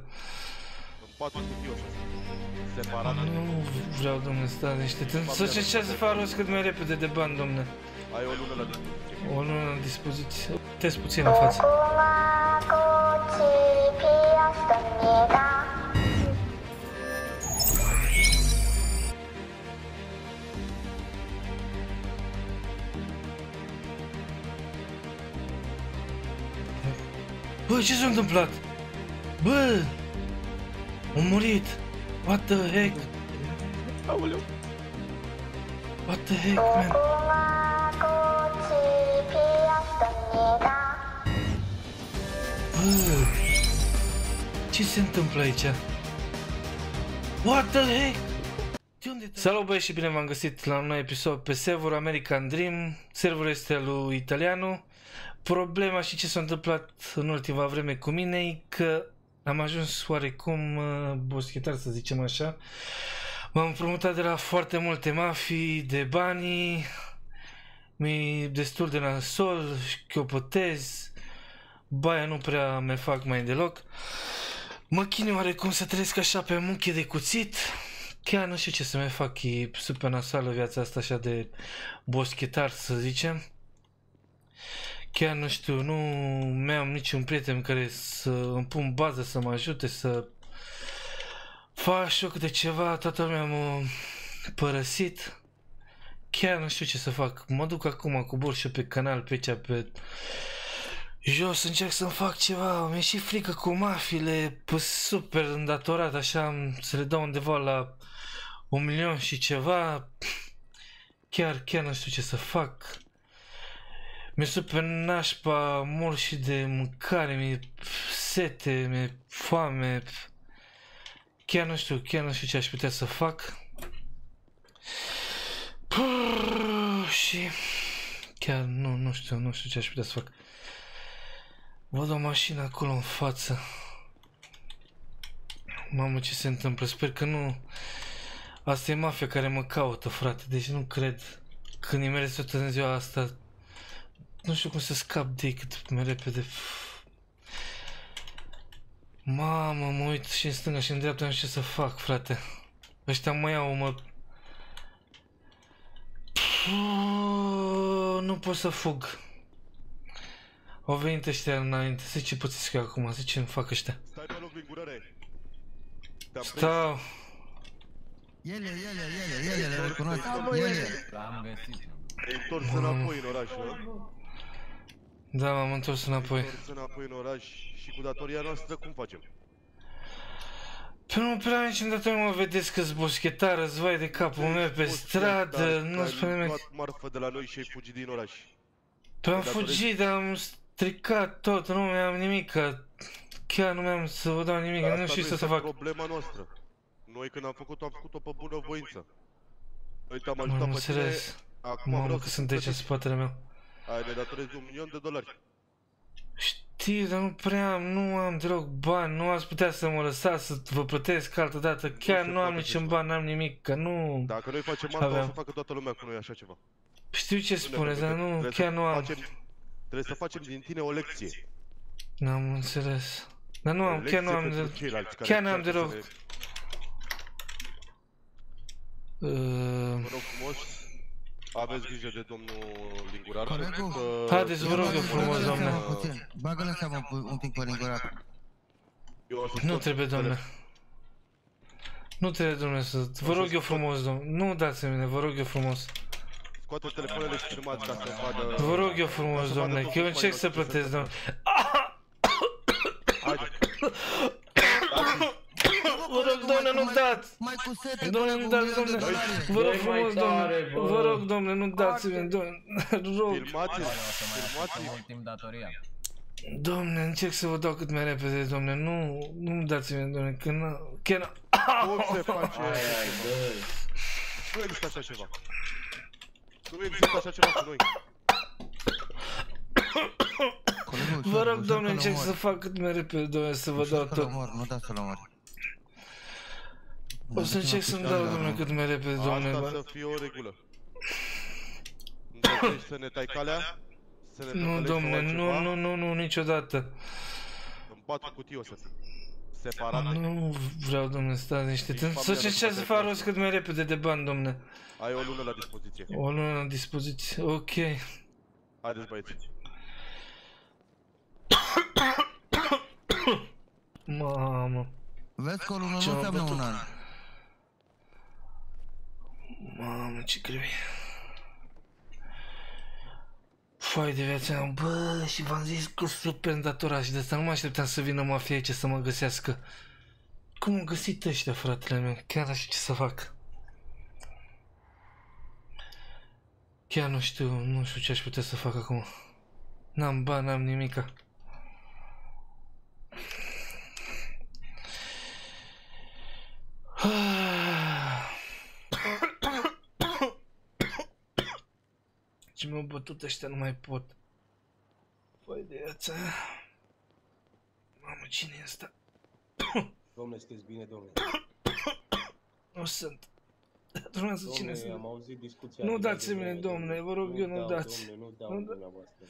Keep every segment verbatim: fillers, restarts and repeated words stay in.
În patru cutii o să fie. Separat. Nu vreau, domne, stai liniștit. Să ce ce să fac rost cât mai repede de bani, domne. Ai o lună la dispoziție. O lună la dispoziție. Test puțin în față. Bă, ce s-a întâmplat? Bă! A murit! What the heck? Aoleu! What the heck, man? Bă! Ce se întâmplă aici? What the heck? Salut băieți și bine v-am găsit la un nou episod pe serverul American Dream. Serverul este al lui Italianu. Problema și ce s-a întâmplat în ultima vreme cu mine e că am ajuns oarecum uh, boschetar, să zicem așa. M-am împrumutat de la foarte multe mafii de banii. Mi-e destul de nasol, șchiopătez. Baia nu prea me fac mai deloc. Mă chinui oarecum să trăiesc așa pe munchi de cuțit. Chiar nu știu ce să mai fac, e super nasoală viața asta așa de boschetar, să zicem. Chiar nu știu, nu mi-am niciun prieten care să îmi pun bază, să mă ajute, să fac și eu câte ceva, toată lumea m-a părăsit. Chiar nu știu ce să fac, mă duc acum cu borșă pe canal, pe aici, pe jos, încerc să-mi fac ceva, mi-e și frică cu mafiile, pe super îndatorat, așa, să le dau undeva la un milion și ceva. Chiar, chiar nu știu ce să fac. Mi-e super nașpa, mor și de mâncare, mi-e sete, mi-e foame. Chiar nu știu, chiar nu știu ce aș putea să fac. Puh, și chiar nu, nu știu, nu știu ce aș putea să fac. Văd o mașină acolo în față. Mamă, ce se întâmplă? Sper că nu... Asta e mafia care mă caută, frate, deci nu cred că îi merge tot în ziua asta. Nu știu cum să scap de ei cât mai repede. Mamă, mă uit și în stânga și în dreapta, nu știu ce să fac, frate. Ăștia mă iau, mă... Puh, nu pot să fug. Au venit ăștia înainte, zice ce pățesc eu acum, zice ce-mi fac ăștia. Stai pe loc, vingurare. Stau. Ele, ele, ele, ele, le recunosc. Ele. L-am găsit. Te-ai întors înapoi în oraș, nu? Da, m-am întors înapoi. Te-ai întors înapoi în oraș și cu datoria noastră cum facem? Păi nu prea niciodată mă vedeți că-s boschetară, zvai de capul meu pe stradă, nu spune nimic. Ai luat marfă de la noi și ai fugit din oraș. Păi am fugit, dar am stricat tot, nu mi-am nimic, chiar nu mi-am să vă dau nimic, nu știu să fac. Asta problema noastră. Noi când am făcut-o, am făcut-o pe bună voință. Noi te-am ajutat pe tine, acum mamă, vreau că să sunt aici în spatele meu. Ai, ne datorezi un milion de dolari. Știu, dar nu prea am, nu am deloc bani, nu ați putea să mă lăsați să vă plătesc altă dată, chiar nu am niciun bani, n-am nimic, că nu... Dacă noi facem asta, o să facă toată lumea cu noi așa ceva. Știu ce spuneți, dar nu, chiar nu am... Trebuie să facem din tine o lecție. N-am înțeles. Dar nu am, chiar nu am deloc, chiar n-am deloc. Vă rog frumos, aveți grijă de domnul Lingurar. Colegul, haideți, vă rog eu frumos, domne. Bagă-l în seamă un pic pe Lingurar. Nu trebuie, domne. Nu trebuie, domne, să... Vă rog eu frumos, domne. Nu dați-mi mine, vă rog eu frumos. Scoate telefoanele și filmați ca să vadă... Vă rog eu frumos, domne, că eu încerc să plătesc, domne. Haide. Vă rog, domne, nu dați! Domne, nu dați, domne! Vă rog frumos, domne! Vă rog, domne, nu dați-mi, domne! Rog! Filmați-l! Filmați-l! Domne, încerc să vă dau cât mai repede, domne, nu... Nu dați-mi, domne, că nu... Chiar nu... Cum se face așa ceva? Nu există așa ceva. Nu există așa ceva cu noi. Vă rog, domne, încerc să fac cât mai repede, domne, să vă dau tot. Nu dați să-l omori. O să încerc să-mi dau, domne, cât mai repede, domne. Asta să fie o regulă. Îndrăznești să ne tai calea? Nu, domne, nu, nu, nu, nu, niciodată. În patru cutii o să fie. separat. Nu vreau, domne, stați niște timp. Să încerc să fac rost cât mai repede de bani, domne. Ai o lună la dispoziție. O lună la dispoziție, ok. Haideți, băieți. Mamă. Vezi că o lună nu înseamnă un an. Mamă, ce greu e. Foai de viața, bă, și v-am zis că super datorat și de asta nu mă așteptam să vină mafia aici să mă găsească. Cum au găsit ăștia, fratele meu? Chiar nu știu ce să fac. Chiar nu știu, nu știu ce aș putea să fac acum. N-am bani, n-am nimica. Ce mi-au bătut ăștia, nu mai pot. Păi de viața. Mamă, cine e ăsta? Dom'le, sunteți bine, dom'le? Nu sunt. Urmează cine sunt? Am auzit discuția. Nu dați-mi, domne, vă rog eu, nu dați. Dom'le, nu dau dumneavoastră.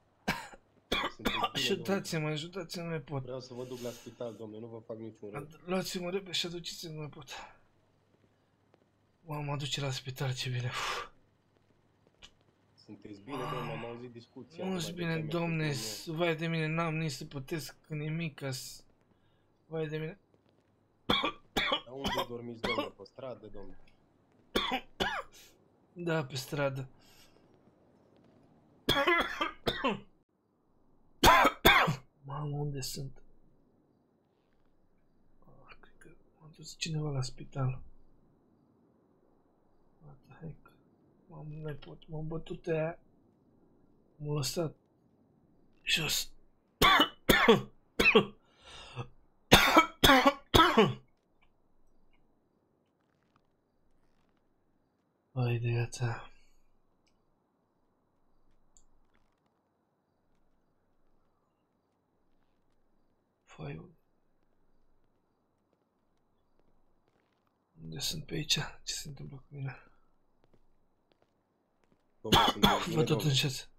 Ajutați-mă, ajutați-mă, nu mai pot. Vreau să vă duc la spital, domne, nu vă fac niciun rău. Luați-mă repede și aduceți-mă, nu mai pot. Mă, mă aduce la spital, ce bine. Uf. Sunteți bine, domne, am auzit discuția. Nu-s bine, domne, vai de mine, n-am nici să putesc nimic. Vai de mine. Dar unde dormiți, domne? Pe stradă, domne? Da, pe stradă. Mamă, unde sunt? Ah, cred că m-a dus cineva la spital. What the heck? Mamă, nu mai pot, m-am bătut aia. M-a lăsat jos. Vai de viața. Fai. Unde sunt pe aici? Ce se întâmplă cu mine? Vă tot încet.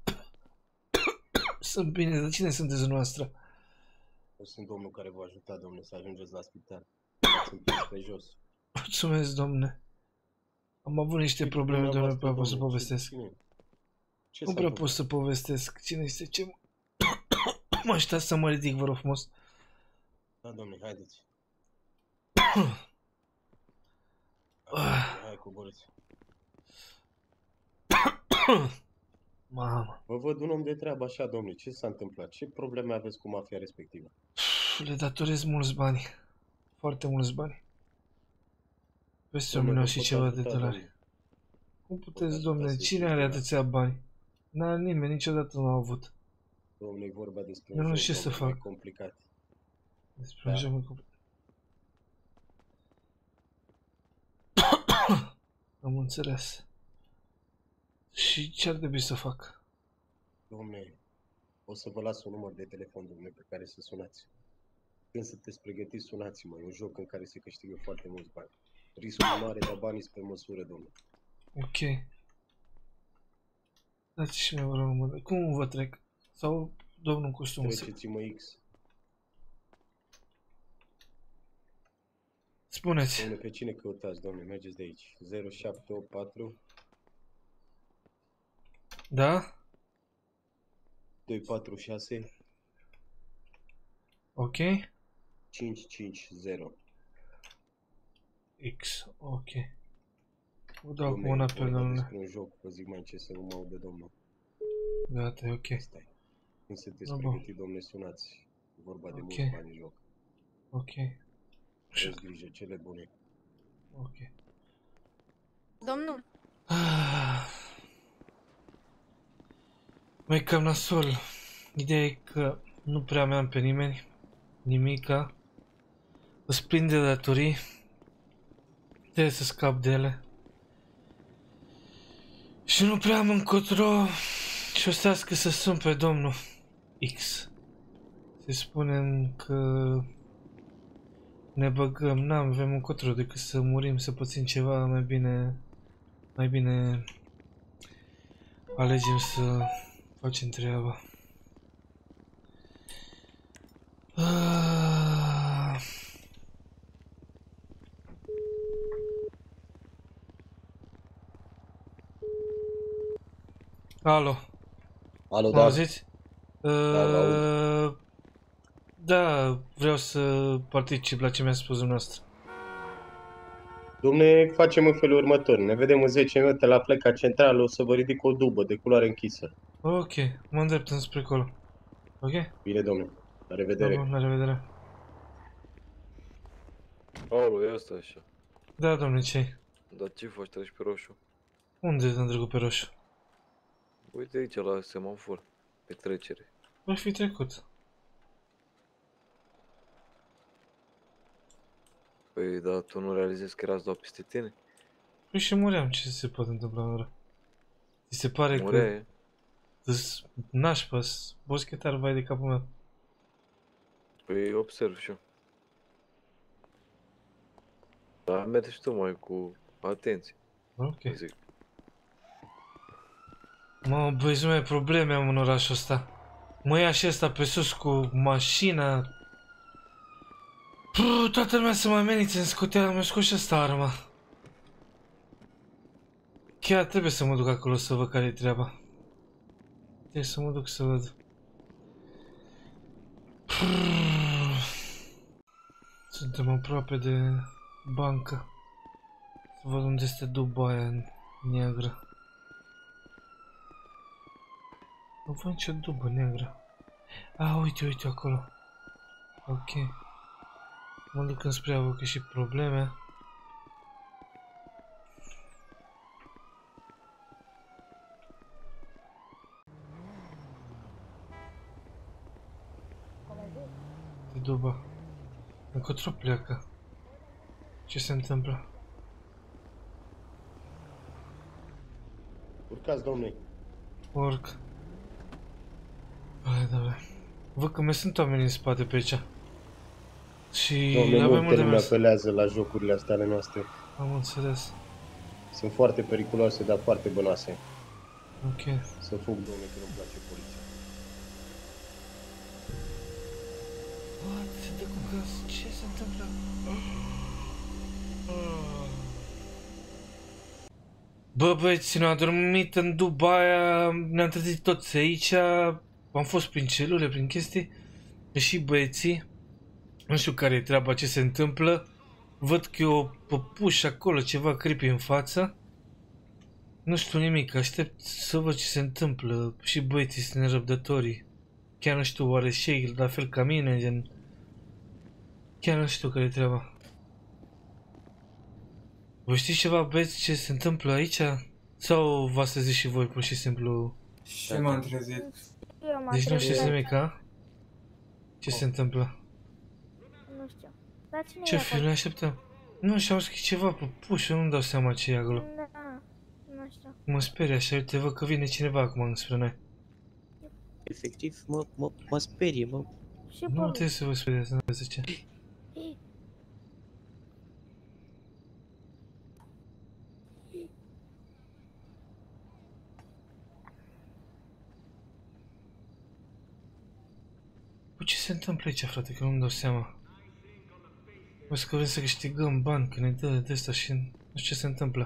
Sunt bine, dar cine sunteți noastră? Eu sunt domnul care vă ajuta, domnule, să ajungeți la spital. Ați împins pe jos. Mulțumesc, domne. Am avut niște probleme, doamne, nu prea pot să povestesc. Nu prea pot să povestesc. Cine este ce? Mă așteptați să mă ridic, vă rog frumos. Da, domne, haideți. Hai, coborâți. Mamă. Vă văd un om de treabă așa, domnule. Ce s-a întâmplat? Ce probleme aveți cu mafia respectivă? Le datorez mulți bani. Foarte mulți bani. Peste un milion și ceva de dolari. Cum puteți, domne? Cine are atâția bani? N-are nimeni, niciodată nu a avut. Domnule, e vorba despre eu nu știu ce să fac. Complicat. Despre un joc mai complicat. Am înțeles. Și ce ar trebui să fac? Domne, o să vă las un număr de telefon, domne, pe care să sunați. Când sunteți pregătiți, sunați-mă. E un joc în care se câștigă foarte mulți bani. Riscul mare, dar banii spre măsură, domne. Ok. Dați și mie, vă rog, mă. Cum vă trec? Sau domnul costum? Treceți-mă X. Spuneți. Domne, pe cine căutați, domne? Mergeți de aici. zero șapte opt patru. Da? doi patru șase. Ok. cinci cinci zero. X, ok. Vă dau cu un apel, domnule. Despre un joc, vă zic mai încet să nu mă audă, domnul. Gata, e ok. Stai. Când sunteți pregătit, domnule, sunați. Vorba de mulți bani în joc. Ok. Aveți grijă, cele bune. Ok. Domnul. Mai cam nasol. Ideea e că nu prea mai am pe nimeni. Nimica. Îs plin de datorii. Trebuie să scap de ele. Și nu prea am încotro. Și o stească să sun pe domnul X. Să spunem că ne băgăm, n-am, avem încotro decât să murim, să pățim ceva, mai bine, mai bine alegem să facem treaba. Ah. Alo. Alo, Mă da. auziți? Da, vă aud. Uh, da, vreau să particip la ce mi-a spus dumneavoastră. Dom'le, facem în felul următor. Ne vedem în zece minute la pleca centrală, o să vă ridic o dubă de culoare închisă. Ok, mă îndrept înspre acolo. Ok? Bine, domnule. La Da, revedere. bun, la revedere. Alo, e asta așa. Da, domnule, ce-i? Dar ce faci, treci pe roșu? Unde am trecut pe roșu? Uite aici la semafor, pe trecere. Voi fi trecut. Păi, dar tu nu realizezi că erați doar peste tine? Păi și muream, ce se poate întâmpla în oră? Ți se pare Murea că e. îs nașpa, îs boschetar, vai de capul meu. Păi, observ și eu. Dar mergi și tu mai cu atenție, Ok. zic. Mă, băi, zi mai probleme am în orașul ăsta. Mă ia și ăsta pe sus cu mașina. Puh, toată lumea să mă amenințe, îmi scotea, mi-a scos și ăsta arma. Chiar trebuie să mă duc acolo să văd care e treaba. Trebuie să mă duc să văd. Puh. Suntem aproape de bancă. Să văd unde este duba aia neagră. Nu văd nicio dubă neagră. Ah, uite, uite acolo. Ok. Mă duc înspre a văd că și probleme. De duba. Încotro pleacă. Ce se întâmplă? Urcați, domnule. Urc. Hai, da, văd că mai sunt oameni în spate pe aici. Și Domnule, avem multe unde lume mers. apelează la jocurile astea ale noastre. Am înțeles. Sunt foarte periculoase, dar foarte bănoase. Ok. Să fug, domnule, că nu-mi place poliția. What? Se dă cu gaz. Ce se întâmplă? Bă, băieți, ne-am dormit în Dubai, ne-am trezit toți aici. Am fost prin celule, prin chestii. Și băieții. Nu știu care e treaba, ce se întâmplă. Văd că e o păpușă acolo, ceva creepy în față. Nu știu nimic, aștept să văd ce se întâmplă. Și băieții sunt nerăbdătorii. Chiar nu știu, oare și ei, la fel ca mine, gen... Chiar nu știu care e treaba. Vă știți ceva, băieți, ce se întâmplă aici? Sau v-ați trezit și voi, pur și simplu? Și m-am trezit. Eu m-am Deci nu trezit. știți nimic, a? Ce se întâmplă? Nu știu. Dar cine Ce e fi, acolo? ne așteptăm. Nu, și-am scris ceva pe pușă, nu-mi dau seama ce e acolo. Da, nu știu. Mă sperie așa, uite, văd că vine cineva acum înspre noi. Efectiv, mă, mă, mă sperie, mă. Și Nu pe trebuie să vă speriați, nu vă zice. Bă, ce se întâmplă aici, frate, că nu-mi dau seama. Văd că vrem să câștigăm bani, că ne dă de asta și nu știu ce se întâmplă.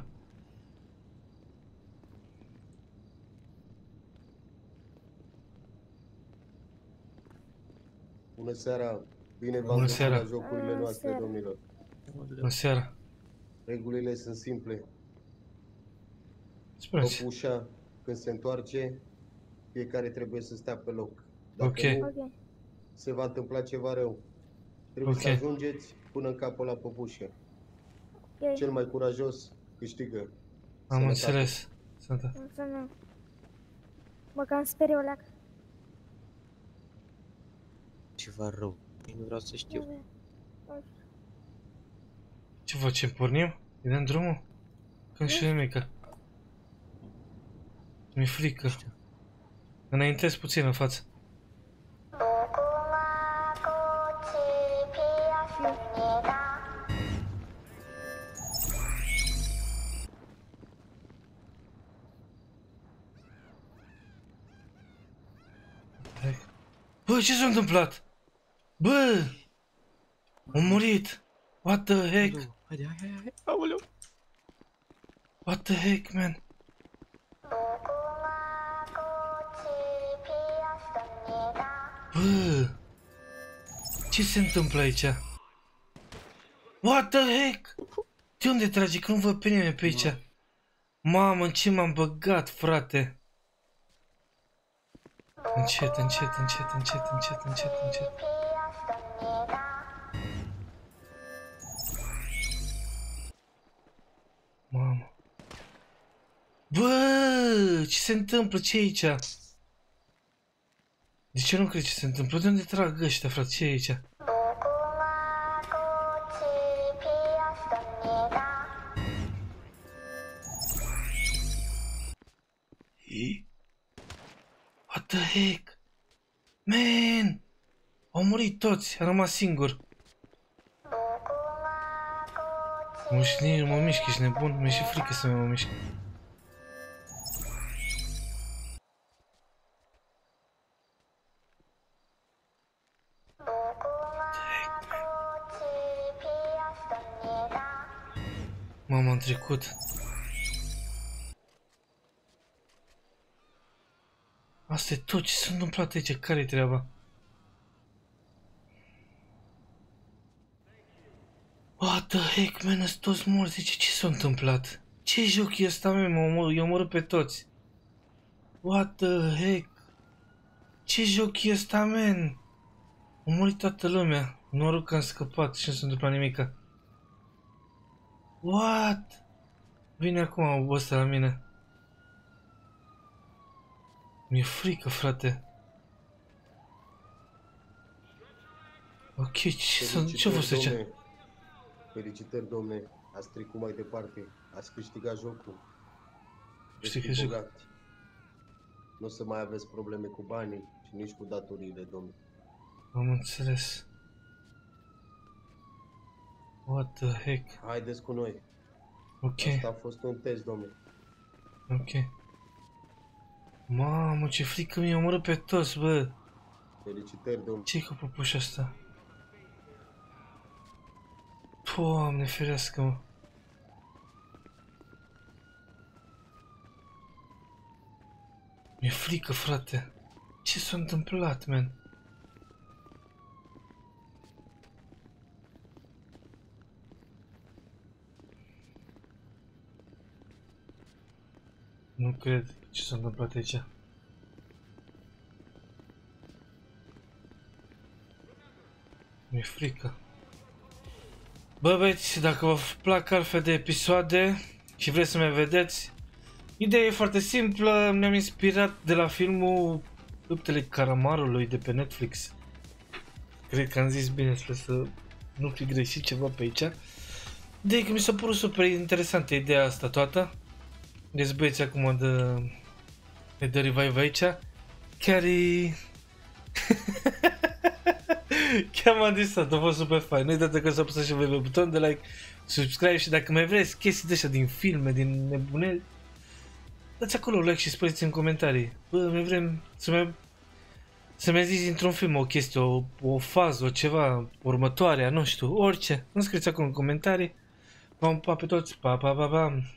Bună seara. Bine v-am Bună găsit seara. la jocurile Bună noastre, seara. domnilor. Bună seara. Regulile sunt simple. Spuneți. Păpușa, când se întoarce, fiecare trebuie să stea pe loc. Dacă Ok. nu, Ok. se va întâmpla ceva rău. Trebuie Ok. să ajungeți până în capul la păpușă. Ok. Cel mai curajos câștigă. Am Sănătate. înțeles. Sunt. Mulțumim. Mă cam sper eu leac. Ceva rău. Nu vreau să știu. Ce facem? Pornim? Îi dăm drumul? Că nu știu nimica. Mi-e frică. Înaintez puțin în față. Bă, ce s-a întâmplat? Bă! A murit! What the heck? Haide, hai, hai, hai. Aoleu! What the heck, man? Bă, ce se întâmplă aici? What the heck? De unde trage? Că nu văd pe nimeni pe aici. Mamă, în ce m-am băgat, frate? Încet, încet, încet, încet, încet, încet, încet. Mamă. Bă, ce se întâmplă? Ce e aici? De ce nu cred ce se întâmplă? De unde trag ăștia, frate? Ce e aici? What the heck? Man! Au murit toți, a rămas singur. Mă, și nici nu mă mișc, ești nebun? Mi-e și frică să mă mișc. Mama, am trecut. Asta e tot ce s-a întâmplat aici, care-i treaba? What the heck, man, sunt toți morți, zice, ce s-a întâmplat? Ce joc e ăsta, man, i-a omorât pe toți? What the heck? Ce joc e ăsta, man? A murit toată lumea, noroc că am scăpat și nu s-a întâmplat nimica. What? Vine acum ăsta la mine. Mi-e frică, frate. Ok, ce s-a ce-a fost aici? Felicitări, domne. Ați trecut mai departe. Ați câștigat jocul. Câștigat jocul. Nu o să mai aveți probleme cu banii și nici cu datoriile, domne. Am înțeles. What the heck? Haideți cu noi. Ok. Asta a fost un test, domne. Ok. Mamă, ce frică mi-a omorât pe toți, bă. Felicitări, domne. Ce-i cu păpușa asta? Doamne, ferească-mă. Mi-e frică, frate. Ce s-a întâmplat, man? Nu cred ce s-a întâmplat aici. Mi-e frică. Bă, băieți, dacă vă plac altfel de episoade și vreți să mai vedeți, ideea e foarte simplă, ne-am inspirat de la filmul Luptele Caramarului de pe Netflix. Cred că am zis bine, sper să nu fi greșit ceva pe aici. Ideea e că mi s-a părut super interesantă ideea asta toată. Deci băieți acum de, de, de revive aici. Chiar e... Chiar m-am disat, a fost super fain. Nu uitați că să apăsați și voi pe buton de like, subscribe și dacă mai vreți chestii de așa din filme, din nebune, dați acolo like și spuneți în comentarii. Bă, mai vrem să mai să mi zici într-un film o chestie, o, o fază, o ceva, următoarea, nu știu, orice. Nu scrieți acolo în comentarii. V-am pupat pe toți, pa, pa, pa, pa.